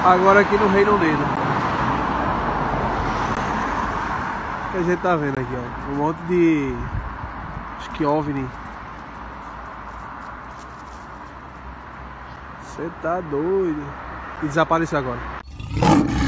Agora aqui no Reino Unido. O que a gente tá vendo aqui, ó. Um monte de... acho que OVNI. Você tá doido. E desapareceu agora.